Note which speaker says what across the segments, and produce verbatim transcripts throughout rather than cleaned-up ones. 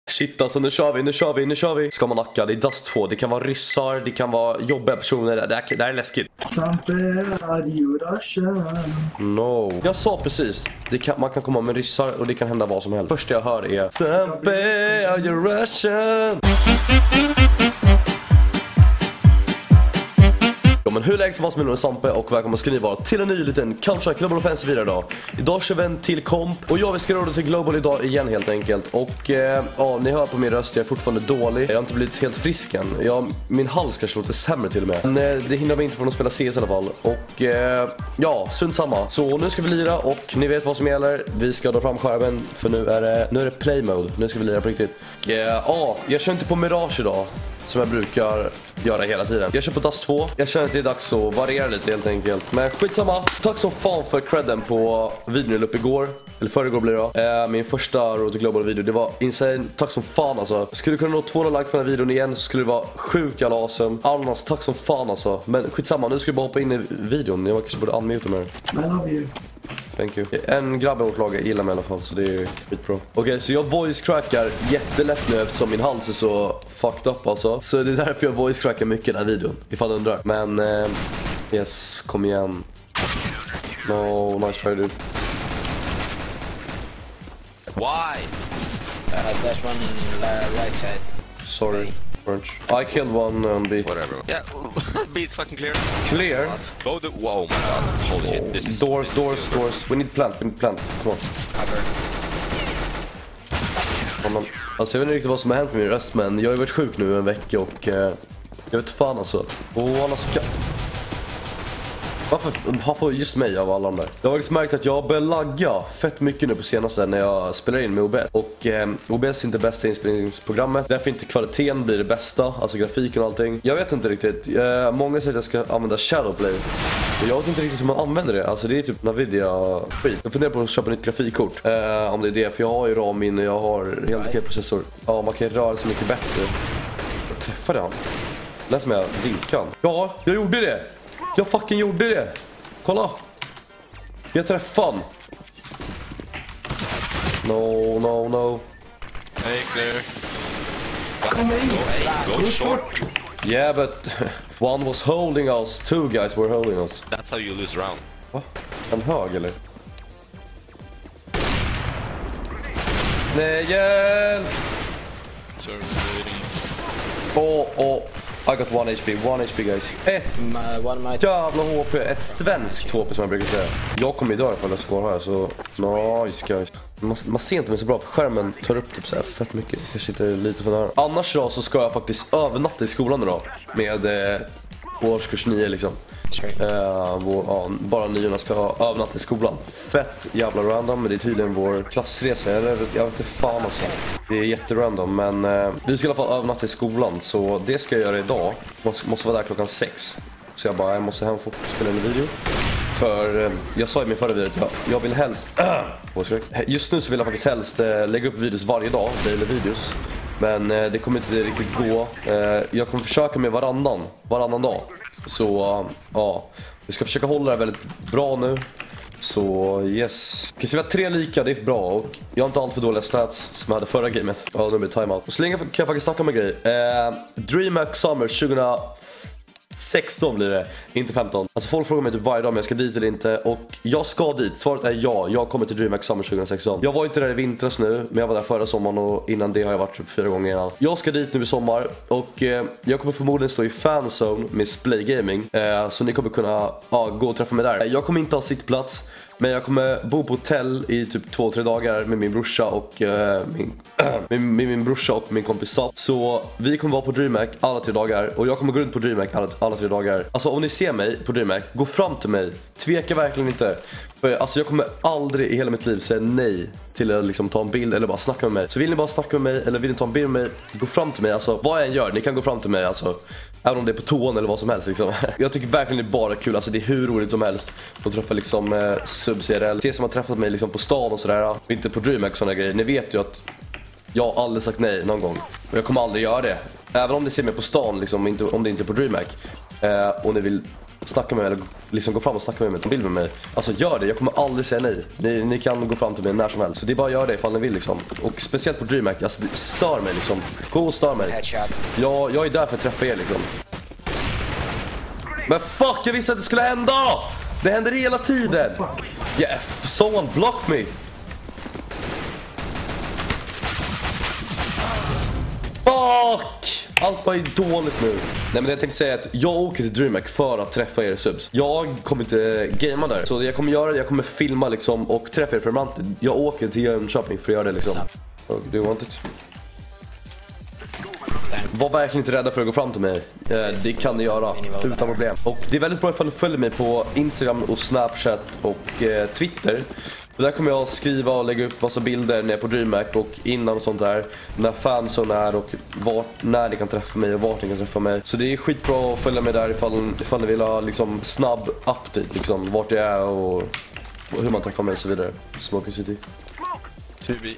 Speaker 1: Shit alltså, nu kör vi, nu kör vi, nu kör vi. Ska man nacka, det är Dust två. Det kan vara ryssar, det kan vara jobbiga personer. Det här, det här är läskigt. No. Jag sa precis, det kan, man kan komma med ryssar och det kan hända vad som helst. Första jag hör är Sampe, are you Russian? Men hur läget var som är Sampe och välkomna ska ni vara till en ny liten Counter-Strike Global Offensive video idag. Idag kör vi en till komp och jag vill skriva till Global idag igen helt enkelt. Och eh, ja, ni hör på min röst, jag är fortfarande dålig. Jag har inte blivit helt frisk än. Jag, min hals kanske låter sämre till och med. Men eh, det hindrar mig inte från att spela C S i alla fall. Och eh, ja, sunt samma. Så nu ska vi lira och ni vet vad som gäller. Vi ska dra fram skärmen för nu är det, nu är det play mode. Nu ska vi lira på riktigt. Ja, eh, ah, jag kör inte på Mirage idag. Som jag brukar göra hela tiden. Jag kör på Dust två. Jag känner att det är dags att variera lite helt enkelt. Men skitsamma. Tack så fan för credden på videon jag la upp igår. Eller förrgår blir det då. Eh, min första Road to Global video. Det var insane. Tack som fan alltså. Skulle kunna nå tvåhundra likes på den här videon igen så skulle det vara sjukt jävla awesome. Annars tack som fan alltså. Men skitsamma. Nu ska vi bara hoppa in i videon. Jag kanske borde unmute mig.
Speaker 2: I love you.
Speaker 1: Thank you. En grabb i vårt lag gillar mig i alla fall, så det är skitbra. Okej, okay, så jag voice crackar jättelätt nu eftersom min hals är så fucked up alltså. Så det är därför jag voice crackar mycket i den här videon, ifall du undrar. Men, eh, yes, kom igen. No, nice try dude.
Speaker 3: Why? Uh, there's one uh, right side.
Speaker 1: Sorry. I killed one on B.
Speaker 3: Whatever. Yeah, B is fucking clear.
Speaker 1: Clear?
Speaker 3: Go the. Whoa, my god. Holy shit. This is.
Speaker 1: Doors,
Speaker 3: this
Speaker 1: doors,
Speaker 3: is
Speaker 1: doors. We need plant, we need plant. Come on. Come on. Alltså jag vet inte riktigt vad som har hänt med min röst, men jag har ju varit sjuk nu en vecka och eh, jag vet fan alltså. Och alla ska... Varför han får just mig av alla de där? Jag har faktiskt märkt att jag börjar lagga fett mycket nu på senaste när jag spelar in med O B S. Och eh, O B S är inte bästa inspelningsprogrammet. Därför inte kvaliteten blir det bästa. Alltså grafiken och allting. Jag vet inte riktigt. Eh, många säger att jag ska använda Shadowplay. Men jag vet inte riktigt hur man använder det. Alltså det är typ Nvidia skit. Jag funderar på att köpa ett nytt grafikkort. Eh, om det är det. För jag har ju RAM-minne och jag har helt okej processor. Ja, man kan röra sig mycket bättre. Jag träffade han. Läs med dinkan. Ja, jag gjorde det. Jag fucking gjorde det. Kolla. Jag träffade han. No, no, no.
Speaker 3: Hey, clear. Go, go short.
Speaker 1: Yeah, but one was holding us. Two guys were holding us.
Speaker 3: That's how you lose round.
Speaker 1: Va? En hög eller? Nej, hjälp! Åh, åh. I got one H P, one H P guys. Ett jävla H P, ett svenskt H P som jag brukar säga. Jag kommer ju dö ifall jag skår här, så nice guys. Man, man ser inte mig så bra för skärmen tar upp typ så här fett mycket. Jag sitter lite för nära. Annars då så ska jag faktiskt övernatta i skolan idag. Med eh, årskurs nio liksom. Uh, vår, ja, bara niorna ska ha övernatt i skolan. Fett jävla random, men det är tydligen vår klassresa. Jag vet, jag vet inte fan alltså. Det är jätterandom, men uh, vi ska i alla fall övernatta i skolan. Så det ska jag göra idag. Måste, måste vara där klockan sex. Så jag bara, jag måste hem och spela en video. För uh, jag sa i min förra video att jag, jag vill helst uh, just nu så vill jag faktiskt helst uh, lägga upp videos varje dag. Daily videos. Men uh, det kommer inte riktigt gå. uh, Jag kommer försöka med varannan Varannan dag. Så uh, ja, vi ska försöka hålla det väldigt bra nu. Så yes. Okej, så vi har tre lika, det är bra. Och jag har inte allt för dåliga stats som jag hade förra gamet. Ja, nu blir timeout. Och så länge kan jag faktiskt snacka om en grej. eh, DreamHack Summer tjugo sexton blir det, inte femton. Alltså folk frågar mig typ varje dag om jag ska dit eller inte. Och jag ska dit, svaret är ja. Jag kommer till DreamHack Summer tjugo sexton. Jag var inte där i vintras nu, men jag var där förra sommaren. Och innan det har jag varit typ fyra gånger innan. Jag ska dit nu i sommar. Och eh, jag kommer förmodligen stå i fanzone med Splay Gaming. eh, Så ni kommer kunna ja, gå och träffa mig där. Jag kommer inte ha sittplats, men jag kommer bo på hotell i typ två, tre dagar med min brorsa och äh, min, äh, med, med min brorsa och min kompis Sap. Så vi kommer vara på DreamHack alla tre dagar. Och jag kommer gå runt på DreamHack alla, alla tre dagar. Alltså om ni ser mig på DreamHack, gå fram till mig. Tveka verkligen inte. För alltså jag kommer aldrig i hela mitt liv säga nej till att liksom ta en bild eller bara snacka med mig. Så vill ni bara snacka med mig eller vill ni ta en bild med mig, gå fram till mig. Alltså vad jag än gör, ni kan gå fram till mig alltså. Även om det är på tån eller vad som helst liksom. Jag tycker verkligen det är bara kul. Alltså det är hur roligt som helst att träffa liksom eh, subs I R L. Det som har träffat mig liksom på stan och sådär. Inte på DreamHack och sådana grejer. Ni vet ju att jag har aldrig sagt nej någon gång. Och jag kommer aldrig göra det. Även om ni ser mig på stan liksom, inte, om det inte är på DreamHack. eh, Och ni vill snacka med mig eller liksom gå fram och snacka med mig, ta bild med mig. Alltså gör det, jag kommer aldrig säga nej. Ni, ni kan gå fram till mig när som helst. Så det är bara att göra det ifall ni vill liksom. Och speciellt på DreamHack, alltså det stör mig liksom. Gå och stör mig. Jag, jag är där för att träffa er liksom. Men fuck, jag visste att det skulle hända! Det händer hela tiden! Yeah, someone blocked me! Fuck! Allt bara är dåligt nu. Nej, men det jag tänkte säga är att jag åker till DreamHack för att träffa er subs. Jag kommer inte gamea där. Så det jag kommer göra det, jag kommer filma liksom och träffa er permanent. Jag åker till Jönköping för att göra det liksom. Oh, do you want it? Var verkligen inte rädda för att gå fram till mig. Det kan ni göra utan problem. Och det är väldigt bra ifall ni följer mig på Instagram och Snapchat och eh, Twitter. Så där kommer jag skriva och lägga upp massa bilder när jag är på DreamHack och innan och sånt där. När fansen är och vart, när ni kan träffa mig och vart ni kan träffa mig. Så det är skitbra att följa mig där ifall, ifall ni vill ha liksom snabb update liksom. Vart jag är och, och hur man träffar mig och så vidare. Smoking City.
Speaker 2: T V.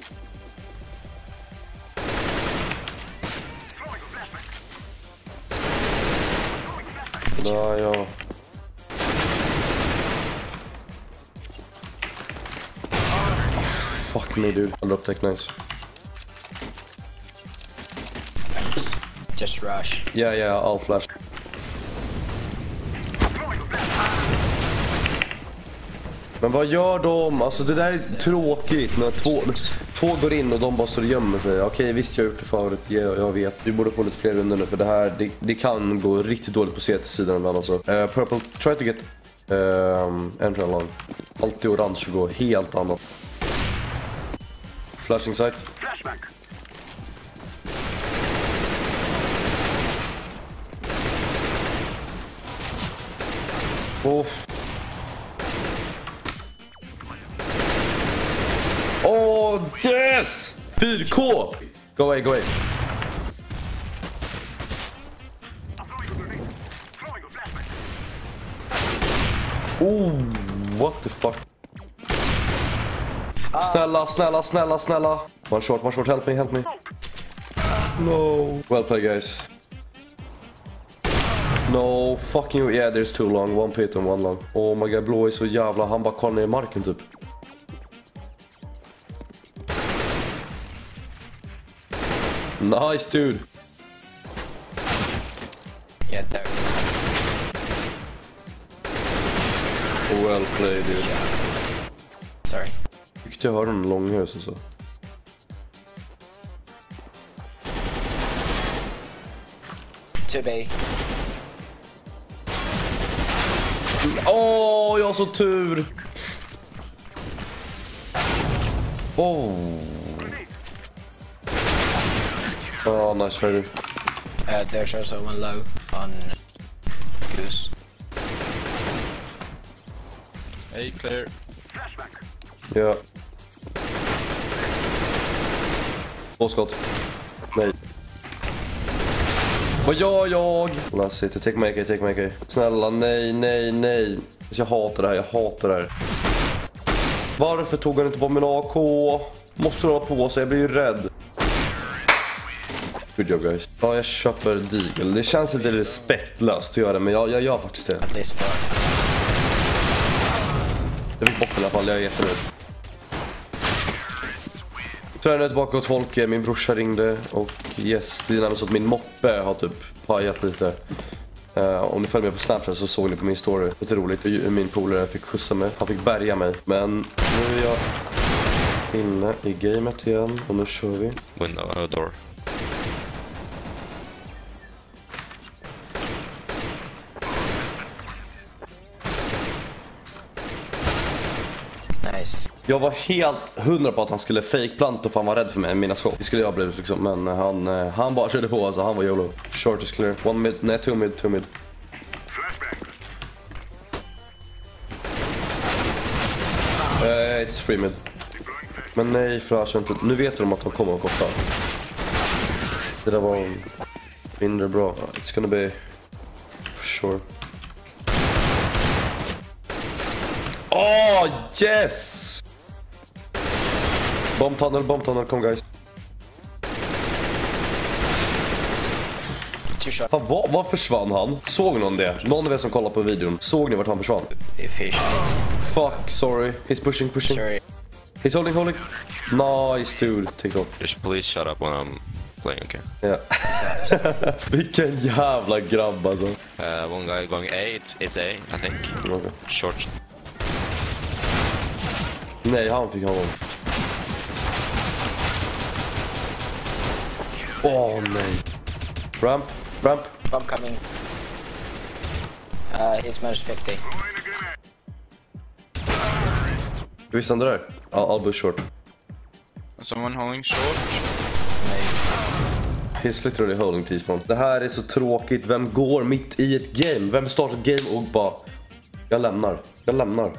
Speaker 1: Ja, ja. Fuck me, dude. I'll drop tech, nice.
Speaker 3: Just rush.
Speaker 1: Yeah, yeah, I'll flash. Men vad gör de? Alltså det där är tråkigt när två, två går in och de bara står och gömmer sig. Okej, visst jag har gjort det förut, jag, jag vet. Vi borde få lite fler runder nu för det här, det, det kan gå riktigt dåligt på C T-sidan ibland alltså. Uh, purple, try to get um, entry along. Alltid orange och gå helt annat. Flashing sight. Oh. Oh yes! fyra K! Go away, go away. Oh, what the fuck? Snälla, snälla, snälla, snälla. One short, one short, help me, help me. No. Well played, guys. No, fucking you. Yeah, there's two long. One pit and one long. Oh my god, blå är så jävla. Han bara kollar ner i marken typ. Nice, dude.
Speaker 3: Yeah, there.
Speaker 1: Well played, dude.
Speaker 3: Sorry.
Speaker 1: Tyckte jag hörde en långhus och så.
Speaker 3: To be.
Speaker 1: Åh, oh, jag har så tur. Åh. Oh. Oh, nice try.
Speaker 3: Uh, there's also one low on Goose.
Speaker 2: Hey, clear.
Speaker 1: Ja. Två skott. Nej. Vad gör jag? Lass it, take my A K, take my A K. Snälla, nej, nej, nej. Jag hatar det här, jag hatar det här. Varför tog han inte på min A K? Måste hålla på så jag blir ju rädd. Good job, guys. Ja, jag köper Deagle. Det känns lite respektlöst att göra det, men jag, jag gör faktiskt det.
Speaker 3: At least four.
Speaker 1: Jag fick bort i alla fall, jag är jättenöjd. Så jag är tillbaka åt folk, min brorsa ringde och yes, det är nämligen så att min moppe har typ pajat lite. Uh, om ni följer med på Snapchat så såg ni på min story. Det är roligt, min polare fick skjutsa mig, han fick bärga mig. Men nu är jag inne i gamet igen och nu kör vi.
Speaker 2: Window, uh, door.
Speaker 3: Nice.
Speaker 1: Jag var helt hundra på att han skulle fake-planta för han var rädd för mig, mina skott. Det skulle jag blivit liksom, men han, han bara körde på, alltså han var YOLO. Short is clear, one mid, nej two mid, two mid. Uh, it's free mid. Men nej, flash inte. Nu vet de att de kommer att koppla. Det där var mindre bra. It's gonna be for sure. Oh, yes! Bomb tunnel, bomb tunnel, come guys.
Speaker 3: Too short.
Speaker 1: Han var, var försvann han? Såg någon det? Någon av er som kollar på videon. Såg ni vart han försvann?
Speaker 3: If he shot.
Speaker 1: Fuck, sorry. He's pushing, pushing.
Speaker 3: Sorry.
Speaker 1: He's holding, holding. Nice, dude. Take off.
Speaker 2: Just please shut up when I'm playing, okay?
Speaker 1: Ja. Vilken jävla grabb alltså.
Speaker 2: Uh, one guy going A, it's, it's A, I think.
Speaker 1: Okay.
Speaker 2: Short.
Speaker 1: Nej, han fick honom. Åh oh, nej. Ramp, ramp.
Speaker 3: Bomb coming. Uh, he's minus fifty.
Speaker 1: Visst han där? I'll, I'll be short.
Speaker 2: Someone holding short?
Speaker 1: He's literally holding T-spawn. Det här är så tråkigt. Vem går mitt i ett game? Vem startar ett game och bara... Jag lämnar. Jag lämnar.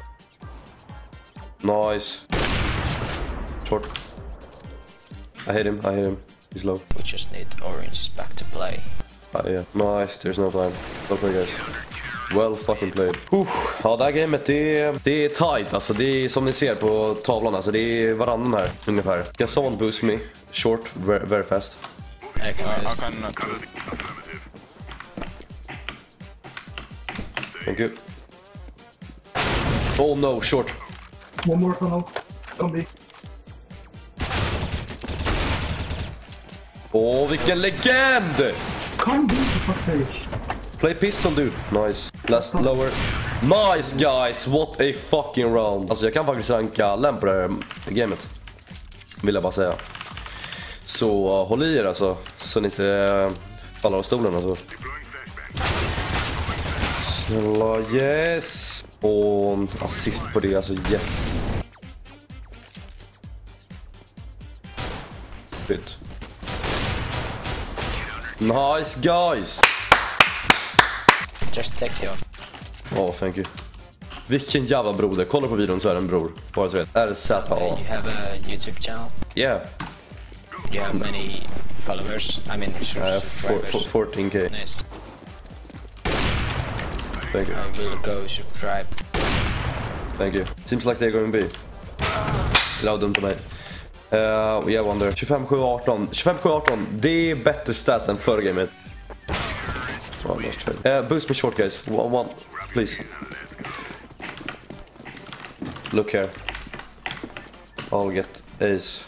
Speaker 1: Nice. Short. I hate him. I hate him. He's low.
Speaker 3: We just need orange back to play.
Speaker 1: Ah, yeah. Nice. There's no time. Well played, guys. Well fucking played. Uh, ja, det här gamet, det är, det är tight. Alltså, det är som ni ser på tavlan. Alltså, det är varannan här, ungefär. Can someone boost me? Short, very, very fast.
Speaker 3: I can
Speaker 2: Uh, I
Speaker 3: boost.
Speaker 2: can... Uh,
Speaker 1: Thank you. Oh no, short.
Speaker 4: One more tunnel. Come B.
Speaker 1: Åh, oh, vilken legend!
Speaker 4: Come B for fuck's sake.
Speaker 1: Play pistol, dude. Nice. Last lower. Nice, guys. What a fucking round. Alltså, jag kan faktiskt ranka läm på det här gamet. Vill jag bara säga. Så uh, håll i er alltså. Så ni inte uh, faller av stolen alltså. Snälla, yes. Och en assist på det, alltså yes. Shit. Nice, guys.
Speaker 3: Just take you.
Speaker 1: Åh, oh, thank you. Vilken jävla broder. Kolla på videon så är det en bror. Bara så vet. R Z A.
Speaker 3: Uh, you have a YouTube channel?
Speaker 1: Yeah.
Speaker 3: You have many followers? I mean,
Speaker 1: Uh,
Speaker 3: subscribers.
Speaker 1: fourteen K.
Speaker 3: Nice.
Speaker 1: Thank you.
Speaker 3: I will go subscribe.
Speaker 1: Thank you. Seems like they're going to be. Loud them to me. Uh, yeah, wonder. tjugofem sju arton. tjugofem sju arton. Det är bättre stats än förra gamet. Oh, uh, boost me short, guys. One, one, please. Look here. I'll get ace.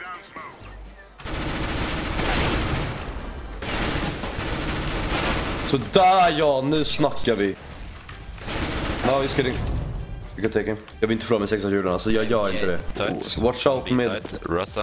Speaker 1: Så där, ja, nu snackar vi. No, he's kidding. You can take him. Jag vill inte förlora med sexton tjugo, så jag gör inte det.
Speaker 2: Tight.
Speaker 1: Oh, watch out mid.
Speaker 2: B-side, Rasa.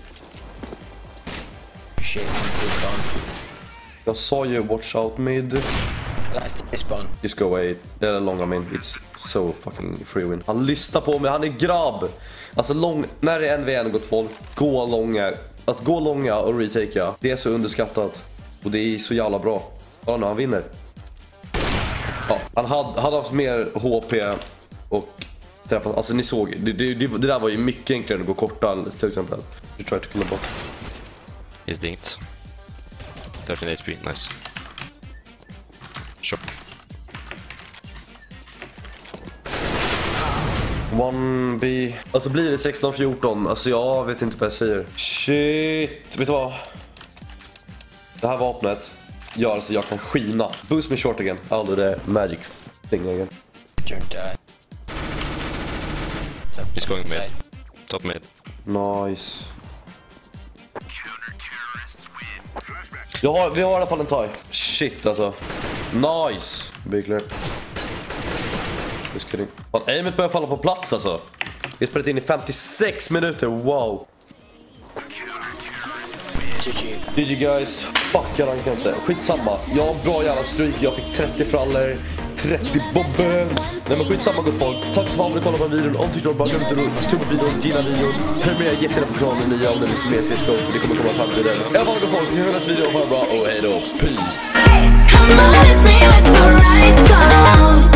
Speaker 3: Shit, he's gone.
Speaker 1: Jag sa ju watch out mid.
Speaker 3: Last spawn.
Speaker 1: Just go away. Eller long, I mean. It's so fucking free win. Han lyssnar på mig, han är grabb. Alltså lång, när det är en v en gott folk, gå långa. Att gå långa och retakea, det är så underskattat. Och det är så jävla bra. Ja, nu han vinner. Ja, han hade, hade haft mer H P och träffat. Alltså ni såg, det, det, det, det där var ju mycket enklare än att gå korta till exempel. You try to kill a bot.
Speaker 2: He's dinked. thirteen H P, nice. Short.
Speaker 1: one B. Alltså blir det sexton fjorton. Alltså jag vet inte vad jag säger. Shit, vet du vad? Det här vapnet gör så jag kan skina. Boost me short again. I'll do the magic thing again.
Speaker 3: Don't die.
Speaker 2: He's going mid. Top mid.
Speaker 1: Nice. Jag har, vi har i alla fall en tie. Shit alltså. Nice. Big clear. Just kidding. Fan, aimet börjar falla på plats alltså. Vi har spelat in i femtiosex minuter. Wow.
Speaker 3: G G.
Speaker 1: G G guys. Fuck, jag rankar inte. Skitsamma. Jag har bra jävla streak. Jag fick trettio frallor. trettio bobber. Nej men skitsamma gott folk. Tack så fan för att kolla på videon. Om tyckte du bara glöm inte att tumma videon, gilla videon. Prenumerera jättegärna på kanalen nya om det vill se mer C S G O. För det kommer komma fram till den. Jag var gott folk. Vi hörs nästa video. Ha det bra och hej då. Peace.
Speaker 5: Come on, hit me with the right song.